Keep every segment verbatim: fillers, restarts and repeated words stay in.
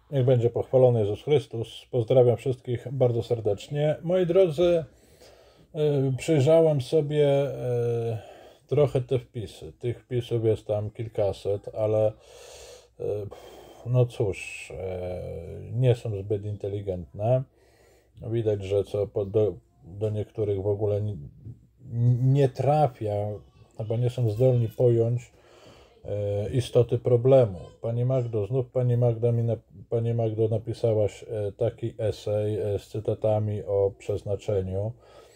Niech będzie pochwalony Jezus Chrystus. Pozdrawiam wszystkich bardzo serdecznie. Moi drodzy, przyjrzałem sobie trochę te wpisy. Tych wpisów jest tam kilkaset, ale no cóż, nie są zbyt inteligentne. Widać, że co do, do niektórych w ogóle nie, nie trafia, albo nie są zdolni pojąć istoty problemu. Pani Magdo, znów Pani Magda mi na, Pani Magdo napisałaś taki esej z cytatami o przeznaczeniu.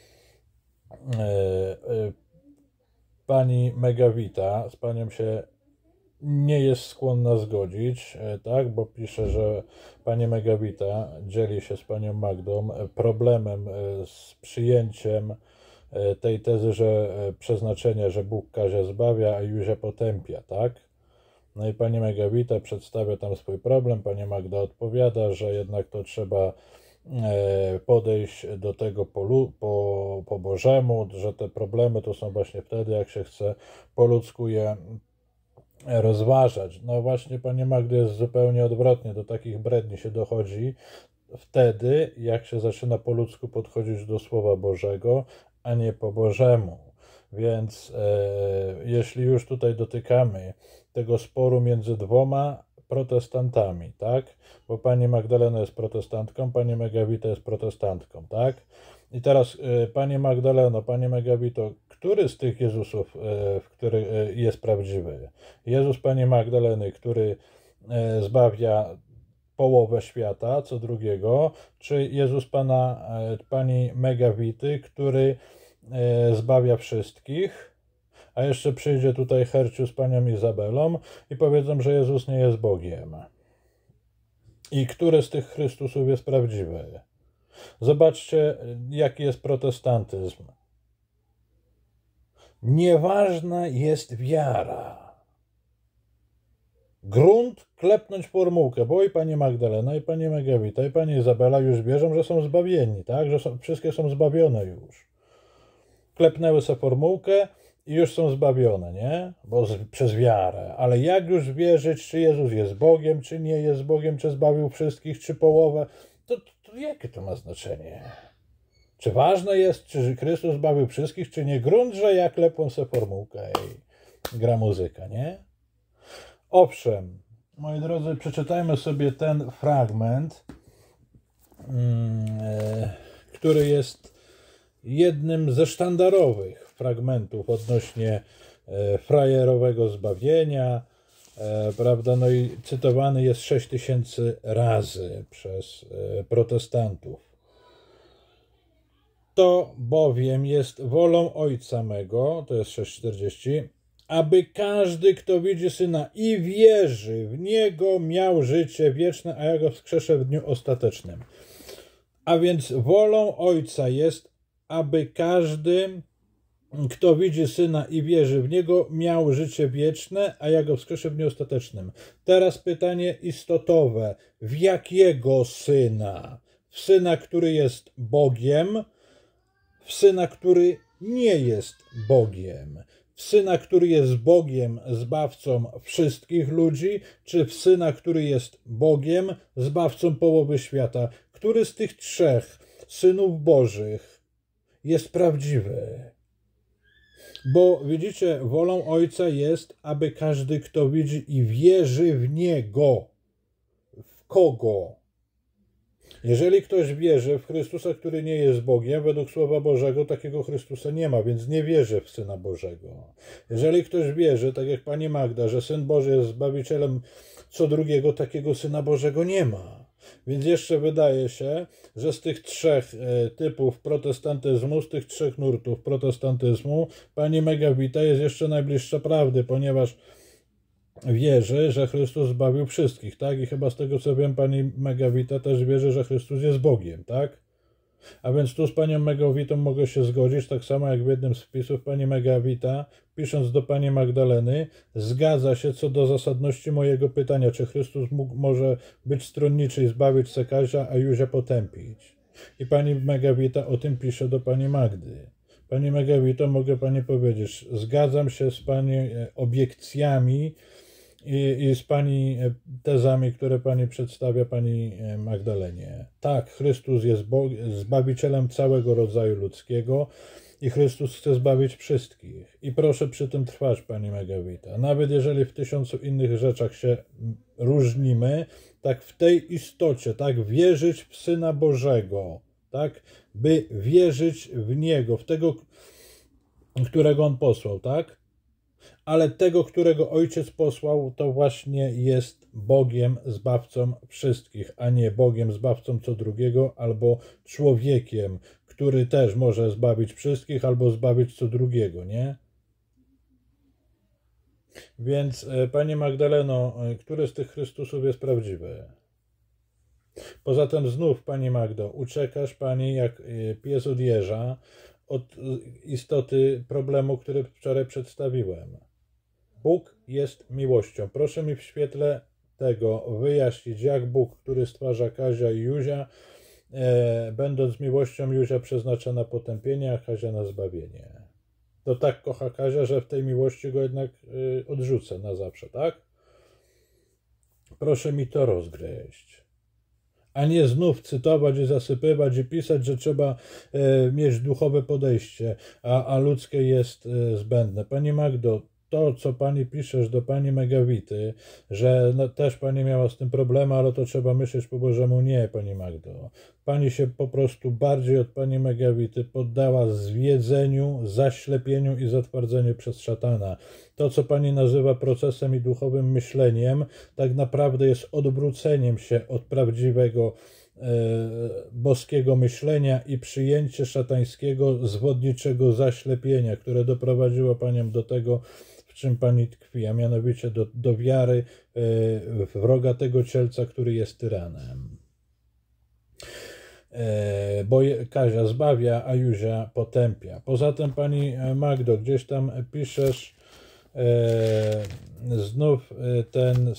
Pani Megawita z Panią się nie jest skłonna zgodzić, tak, bo pisze, że Pani Megawita dzieli się z Panią Magdą problemem z przyjęciem tej tezy, że przeznaczenie, że Bóg Kazia zbawia, a Józia potępia, tak? No i Pani Megawita przedstawia tam swój problem, Pani Magda odpowiada, że jednak to trzeba podejść do tego po, po, po Bożemu, że te problemy to są właśnie wtedy, jak się chce po ludzku je rozważać. No właśnie, Panie Magdy, jest zupełnie odwrotnie, do takich bredni się dochodzi wtedy, jak się zaczyna po ludzku podchodzić do Słowa Bożego, a nie po Bożemu. Więc e, jeśli już tutaj dotykamy tego sporu między dwoma protestantami, tak? Bo Pani Magdalena jest protestantką, Pani Megawita jest protestantką, tak? I teraz e, Pani Magdaleno, Pani Megawito, który z tych Jezusów, e, który e, jest prawdziwy? Jezus Pani Magdaleny, który e, zbawia połowę świata, co drugiego, czy Jezus Pana, Pani Megawity, który zbawia wszystkich, a jeszcze przyjdzie tutaj Herciu z Panią Izabelą i powiedzą, że Jezus nie jest Bogiem. I który z tych Chrystusów jest prawdziwy? Zobaczcie, jaki jest protestantyzm. Nieważna jest wiara. Grunt, klepnąć formułkę, bo i Pani Magdalena, i Pani Megawita, i Pani Izabela już wierzą, że są zbawieni, tak? Że są, wszystkie są zbawione już. Klepnęły sobie formułkę i już są zbawione, nie? Bo z, przez wiarę. Ale jak już wierzyć, czy Jezus jest Bogiem, czy nie jest Bogiem, czy zbawił wszystkich, czy połowę, to, to, to jakie to ma znaczenie? Czy ważne jest, czy Chrystus zbawił wszystkich, czy nie? Grunt, że ja klepą sobie formułkę i gra muzyka, nie? Owszem, moi drodzy, przeczytajmy sobie ten fragment, który jest jednym ze sztandarowych fragmentów odnośnie frajerowego zbawienia, prawda, no i cytowany jest sześć tysięcy razy przez protestantów. To bowiem jest wolą Ojca mego, to jest sześć czterdzieści, aby każdy, kto widzi Syna i wierzy w Niego, miał życie wieczne, a ja go wskrzeszę w dniu ostatecznym. A więc wolą Ojca jest, aby każdy, kto widzi Syna i wierzy w Niego, miał życie wieczne, a ja go wskrzeszę w dniu ostatecznym. Teraz pytanie istotowe. W jakiego Syna? W Syna, który jest Bogiem, w Syna, który nie jest Bogiem, w Syna, który jest Bogiem, zbawcą wszystkich ludzi, czy w Syna, który jest Bogiem, zbawcą połowy świata? Który z tych trzech synów Bożych jest prawdziwy? Bo widzicie, wolą Ojca jest, aby każdy, kto widzi i wierzy w Niego. W kogo? Jeżeli ktoś wierzy w Chrystusa, który nie jest Bogiem, według Słowa Bożego takiego Chrystusa nie ma, więc nie wierzy w Syna Bożego. Jeżeli ktoś wierzy, tak jak Pani Magda, że Syn Boży jest Zbawicielem, co drugiego takiego Syna Bożego nie ma. Więc jeszcze wydaje się, że z tych trzech typów protestantyzmu, z tych trzech nurtów protestantyzmu, Pani Megawita jest jeszcze najbliższa prawdy, ponieważ wierzy, że Chrystus zbawił wszystkich, tak? I chyba z tego co wiem, Pani Megawita też wierzy, że Chrystus jest Bogiem, tak? A więc tu z Panią Megawitą mogę się zgodzić, tak samo jak w jednym z wpisów Pani Megawita, pisząc do Pani Magdaleny, zgadza się co do zasadności mojego pytania, czy Chrystus mógł, może być stronniczy i zbawić se Kazia, a Józia potępić. I Pani Megawita o tym pisze do Pani Magdy. Pani Megawito, mogę Pani powiedzieć, zgadzam się z Pani obiekcjami i, i z Pani tezami, które Pani przedstawia Pani Magdalenie. Tak, Chrystus jest Bog, Zbawicielem całego rodzaju ludzkiego i Chrystus chce zbawić wszystkich. I proszę przy tym trwać, Pani Megawita. Nawet jeżeli w tysiącu innych rzeczach się różnimy, tak w tej istocie, tak wierzyć w Syna Bożego, tak, by wierzyć w Niego, w tego, którego On posłał, tak? Ale tego, którego Ojciec posłał, to właśnie jest Bogiem Zbawcą wszystkich, a nie Bogiem Zbawcą co drugiego, albo człowiekiem, który też może zbawić wszystkich, albo zbawić co drugiego, nie? Więc, Pani Magdaleno, który z tych Chrystusów jest prawdziwy? Poza tym znów, Pani Magdo, uciekasz Pani jak pies od jeża od istoty problemu, który wczoraj przedstawiłem. Bóg jest miłością. Proszę mi w świetle tego wyjaśnić, jak Bóg, który stwarza Kazia i Józia, e, będąc miłością Józia przeznacza na potępienie, a Kazia na zbawienie. To tak kocha Kazia, że w tej miłości go jednak e, odrzuca na zawsze, tak? Proszę mi to rozgryźć. A nie znów cytować i zasypywać i pisać, że trzeba e, mieć duchowe podejście, a, a ludzkie jest e, zbędne. Pani Magdo, to, co Pani piszesz do Pani Megawity, że no, też Pani miała z tym problemy, ale to trzeba myśleć po Bożemu. Nie, Pani Magdo. Pani się po prostu bardziej od Pani Megawity poddała zwiedzeniu, zaślepieniu i zatwardzeniu przez szatana. To, co Pani nazywa procesem i duchowym myśleniem, tak naprawdę jest odwróceniem się od prawdziwego e, boskiego myślenia i przyjęcie szatańskiego, zwodniczego zaślepienia, które doprowadziło Panią do tego, w czym Pani tkwi, a mianowicie do, do wiary w wrogatego cielca, który jest tyranem. Bo Kazia zbawia, a Józia potępia. Poza tym, Pani Magdo, gdzieś tam piszesz znów ten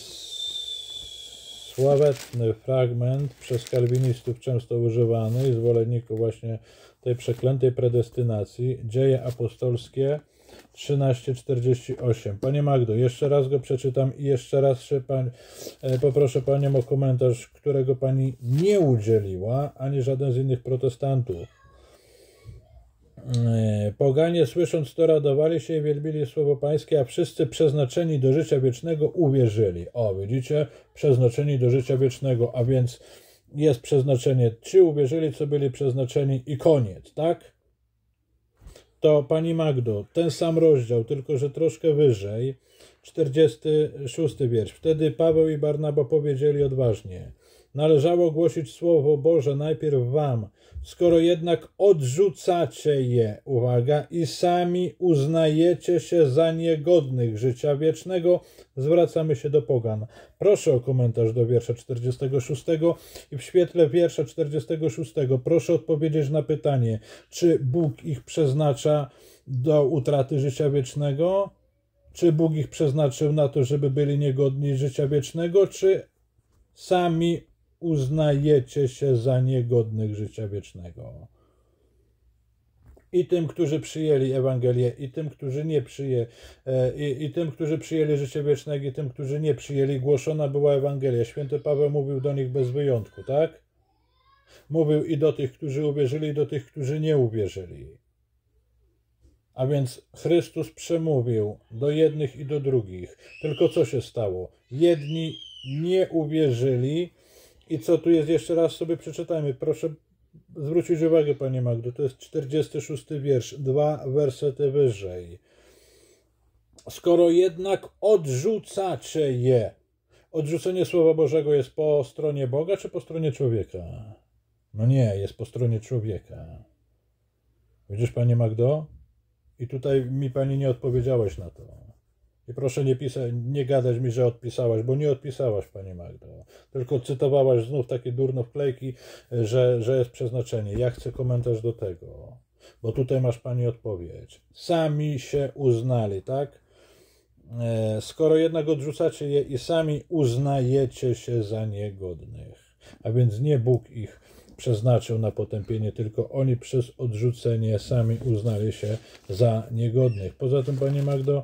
sławetny fragment przez kalwinistów często używany i zwolenników właśnie tej przeklętej predestynacji, Dzieje apostolskie trzynaście czterdzieści osiem. Panie Magdo, jeszcze raz go przeczytam i jeszcze raz się pań, poproszę Panią o komentarz, którego Pani nie udzieliła, ani żaden z innych protestantów. Poganie słysząc to radowali się i wielbili słowo Pańskie, a wszyscy przeznaczeni do życia wiecznego uwierzyli. O, widzicie? Przeznaczeni do życia wiecznego, a więc jest przeznaczenie. Ci uwierzyli, co byli przeznaczeni i koniec, tak? To Pani Magdo, ten sam rozdział, tylko że troszkę wyżej, czterdziesty szósty wiersz. Wtedy Paweł i Barnaba powiedzieli odważnie: należało głosić Słowo Boże najpierw wam, skoro jednak odrzucacie je, uwaga, i sami uznajecie się za niegodnych życia wiecznego, zwracamy się do pogan. Proszę o komentarz do wiersza czterdziestego szóstego i w świetle wiersza czterdziestego szóstego proszę odpowiedzieć na pytanie, czy Bóg ich przeznacza do utraty życia wiecznego? Czy Bóg ich przeznaczył na to, żeby byli niegodni życia wiecznego, czy sami uznajecie się za niegodnych życia wiecznego? I tym, którzy przyjęli Ewangelię, i tym, którzy nie przyjęli, i, i tym, którzy przyjęli życie wieczne, i tym, którzy nie przyjęli, głoszona była Ewangelia. Święty Paweł mówił do nich bez wyjątku, tak? Mówił i do tych, którzy uwierzyli, i do tych, którzy nie uwierzyli. A więc Chrystus przemówił do jednych i do drugich. Tylko co się stało? Jedni nie uwierzyli. I co tu jest? Jeszcze raz sobie przeczytajmy. Proszę zwrócić uwagę, Panie Magdo. To jest czterdziesty szósty wiersz. Dwa wersety wyżej. Skoro jednak odrzucacie je. Odrzucenie Słowa Bożego jest po stronie Boga, czy po stronie człowieka? No nie, jest po stronie człowieka. Widzisz, Panie Magdo? I tutaj mi Pani nie odpowiedziałaś na to. I proszę nie, pisać, nie gadać mi, że odpisałaś, bo nie odpisałaś, Pani Magdo. Tylko cytowałaś znów takie durno wklejki, że, że jest przeznaczenie. Ja chcę komentarz do tego, bo tutaj masz Pani odpowiedź. Sami się uznali, tak? Skoro jednak odrzucacie je i sami uznajecie się za niegodnych. A więc nie Bóg ich przeznaczył na potępienie, tylko oni przez odrzucenie sami uznali się za niegodnych. Poza tym, Pani Magdo,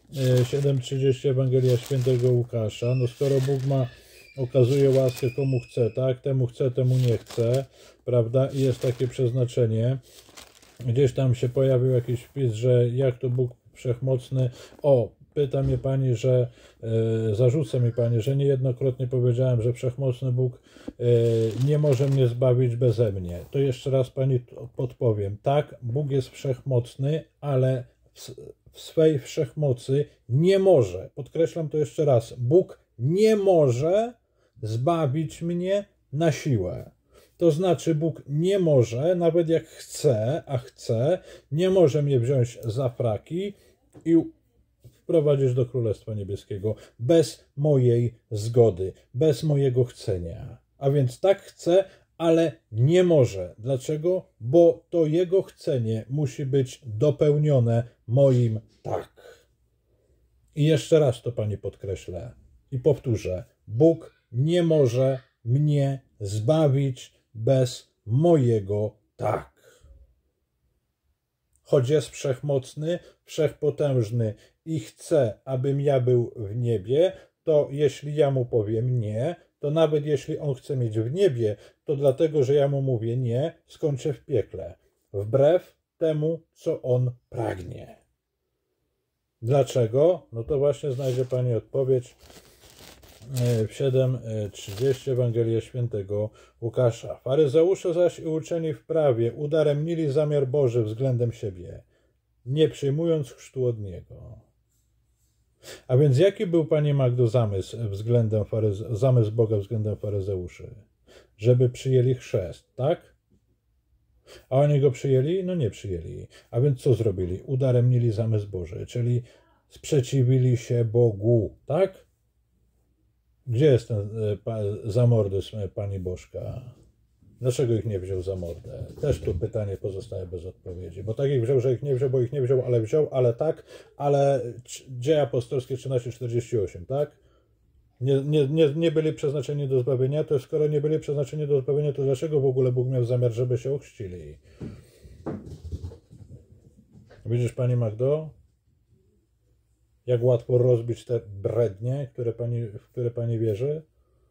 siedem trzydzieści Ewangelia Świętego Łukasza. No skoro Bóg ma, okazuje łaskę komu chce, tak? Temu chce, temu nie chce, prawda? I jest takie przeznaczenie. Gdzieś tam się pojawił jakiś wpis, że jak to Bóg Wszechmocny. O, pyta mnie pani, że e, zarzuca mi pani, że niejednokrotnie powiedziałem, że Wszechmocny Bóg e, nie może mnie zbawić beze mnie. To jeszcze raz pani podpowiem. Tak, Bóg jest wszechmocny, ale w, w swej wszechmocy nie może, podkreślam to jeszcze raz, Bóg nie może zbawić mnie na siłę. To znaczy Bóg nie może, nawet jak chce, a chce, nie może mnie wziąć za fraki i wprowadzić do Królestwa Niebieskiego bez mojej zgody, bez mojego chcenia. A więc tak chce, ale nie może. Dlaczego? Bo to Jego chcenie musi być dopełnione moim tak. I jeszcze raz to pani podkreślę i powtórzę. Bóg nie może mnie zbawić bez mojego tak. Choć jest wszechmocny, wszechpotężny i chce, abym ja był w niebie, to jeśli ja mu powiem nie, to nawet jeśli on chce mieć w niebie, to dlatego, że ja mu mówię nie, skończę w piekle. Wbrew temu, co on pragnie. Dlaczego? No to właśnie znajdzie pani odpowiedź w siedem trzydzieści Ewangelia Świętego Łukasza. Faryzeusze zaś i uczeni w prawie udaremnili zamiar Boży względem siebie, nie przyjmując chrztu od Niego. A więc jaki był, pani Magdo, zamysł względem faryze... zamysł Boga względem faryzeuszy? Żeby przyjęli chrzest, tak? A oni go przyjęli? No nie przyjęli. A więc co zrobili? Udaremnili zamysł Boży, czyli sprzeciwili się Bogu, tak? Gdzie jest ten zamordyzm pani Bożka? Dlaczego ich nie wziął za mordę? Też tu pytanie pozostaje bez odpowiedzi. Bo tak ich wziął, że ich nie wziął, bo ich nie wziął, ale wziął, ale tak, ale Dzieje Apostolskie trzynaście czterdzieści osiem, tak? Nie, nie, nie, nie byli przeznaczeni do zbawienia, to skoro nie byli przeznaczeni do zbawienia, to dlaczego w ogóle Bóg miał zamiar, żeby się ochrzcili? Widzisz, pani Magdo? Jak łatwo rozbić te brednie, które pani, w które pani wierzy?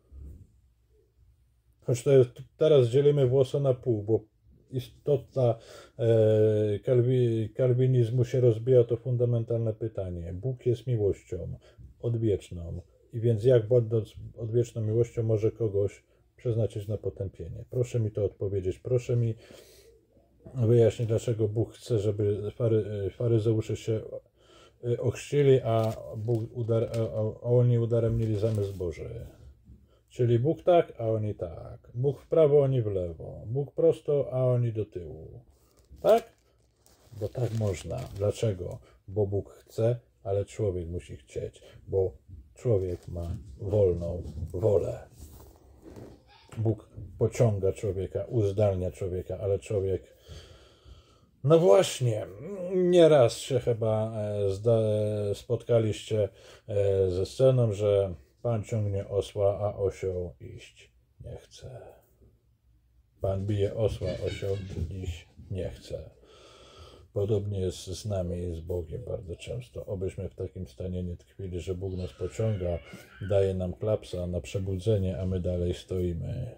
Choć to jest, teraz dzielimy włosa na pół, bo istota e, kalwi, kalwinizmu się rozbija, to fundamentalne pytanie. Bóg jest miłością odwieczną. I więc jak będąc odwieczną miłością może kogoś przeznaczyć na potępienie? Proszę mi to odpowiedzieć. Proszę mi wyjaśnić, dlaczego Bóg chce, żeby fary, faryzeusze się ochrzcili, a, Bóg udar, a, a oni udaremnili zamysł Boży. Czyli Bóg tak, a oni tak. Bóg w prawo, oni w lewo. Bóg prosto, a oni do tyłu. Tak? Bo tak można. Dlaczego? Bo Bóg chce, ale człowiek musi chcieć. Bo człowiek ma wolną wolę. Bóg pociąga człowieka, uzdalnia człowieka, ale człowiek... No właśnie, nieraz się chyba spotkaliście ze sceną, że Pan ciągnie osła, a osioł iść nie chce. Pan bije osła, osioł dziś nie chce. Podobnie jest z nami i z Bogiem bardzo często. Obyśmy w takim stanie nie tkwili, że Bóg nas pociąga, daje nam klapsa na przebudzenie, a my dalej stoimy.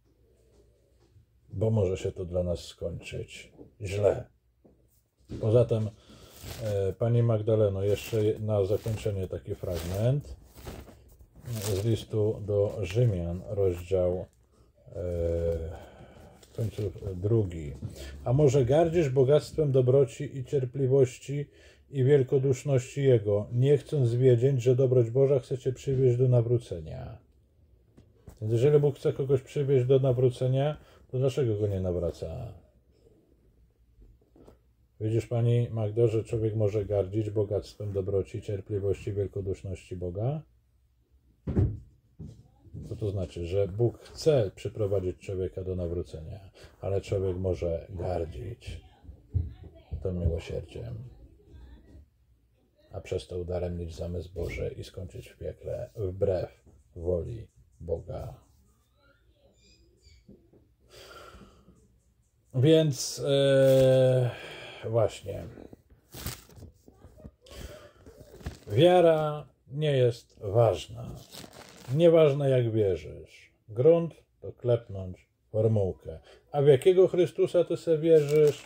Bo może się to dla nas skończyć źle. Poza tym, pani Magdaleno, jeszcze na zakończenie taki fragment z listu do Rzymian, rozdział w końcu drugi. A może gardzisz bogactwem dobroci i cierpliwości i wielkoduszności Jego, nie chcąc wiedzieć, że dobroć Boża chce cię przywieźć do nawrócenia. Więc jeżeli Bóg chce kogoś przywieźć do nawrócenia, to dlaczego go nie nawraca? Widzisz, pani Magdo, że człowiek może gardzić bogactwem dobroci, cierpliwości, wielkoduszności Boga? Co to znaczy? Że Bóg chce przyprowadzić człowieka do nawrócenia, ale człowiek może gardzić tym miłosierdziem, a przez to udaremnić zamysł Boży i skończyć w piekle wbrew woli Boga. Więc yy, właśnie Wiara nie jest ważna. Nieważne jak wierzysz. Grunt to klepnąć formułkę. A w jakiego Chrystusa ty sobie wierzysz?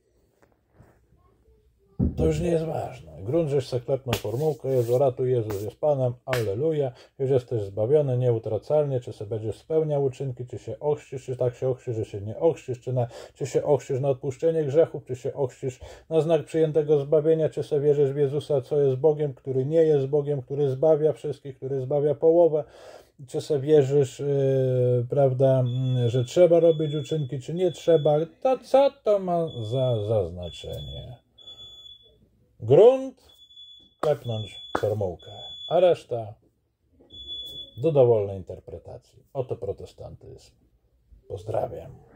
To już nie jest ważne. Grunt, żeś se klepnął formułkę, Jezu, ratuj, Jezus jest Panem, alleluja, już jesteś zbawiony nieutracalnie, czy se będziesz spełniał uczynki, czy się ochrzcisz, czy tak się ochrzcisz, że się nie ochrzcisz, czy, na, czy się ochrzcisz na odpuszczenie grzechów, czy się ochrzcisz na znak przyjętego zbawienia, czy se wierzysz w Jezusa, co jest Bogiem, który nie jest Bogiem, który zbawia wszystkich, który zbawia połowę, czy se wierzysz, yy, prawda, że trzeba robić uczynki, czy nie trzeba, to co to ma za, za znaczenie? Grunt, klepnąć formułkę, a reszta do dowolnej interpretacji. Oto protestantyzm. Pozdrawiam.